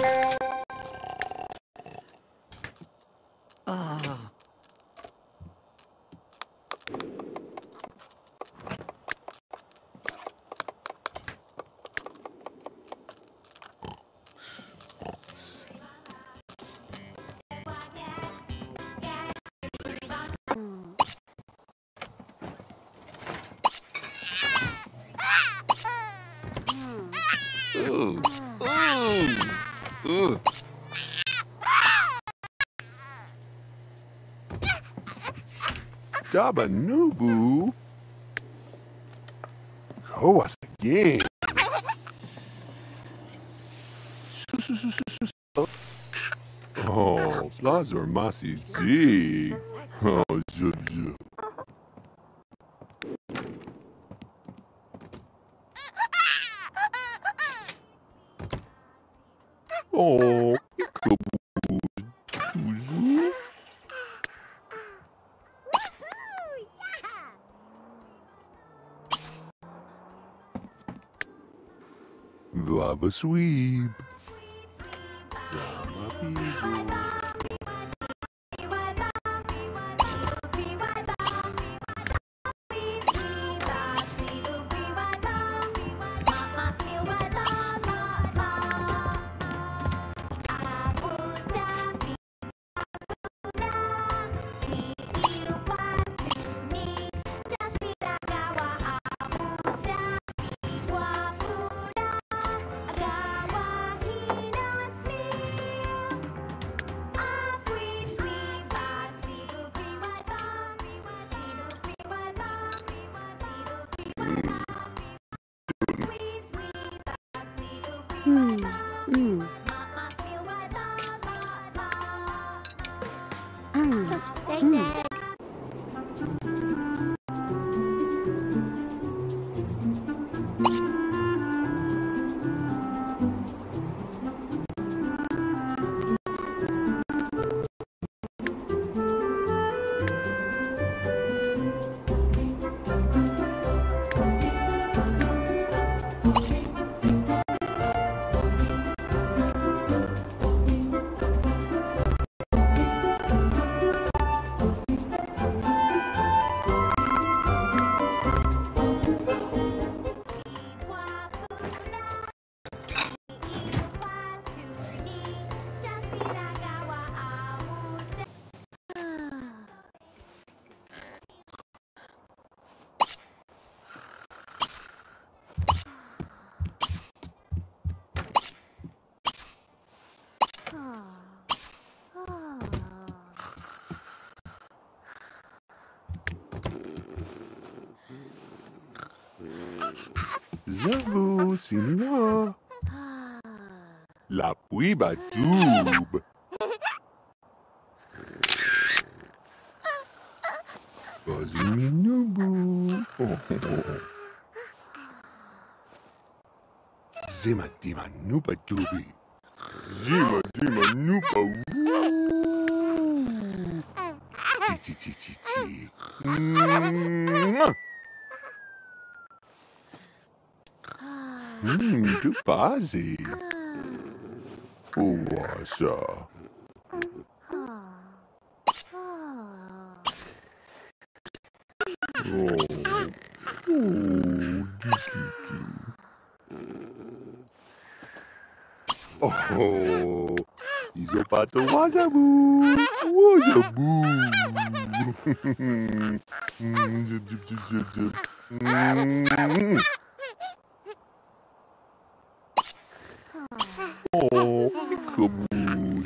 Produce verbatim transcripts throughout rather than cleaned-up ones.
Ah. Ooh. Ooh. Ooh. Jabba Nubu. Show us again. Oh, Plaza Masi Z. Oh, zub zub. Oh, Tuzu. Vaba Sweep. Vaba Pizo. Hmm. Hmm. Hmm. Dag dag. Zavu Sinua. La Puiba Tube. Bazumi Nubu. Zima Dima Nuba Dubi. Zima Dima Nuba. Ti ti ti ti. Mmm, Dubazi. Uwasa. Oh. Oh, do, do, do. Oh, he's about to wazabu. Wazabu. Mm, zip, zip, zip, zip, zip. Mm. Oh, caboose.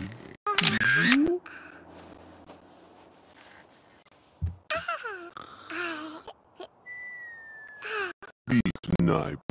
Beat snipe.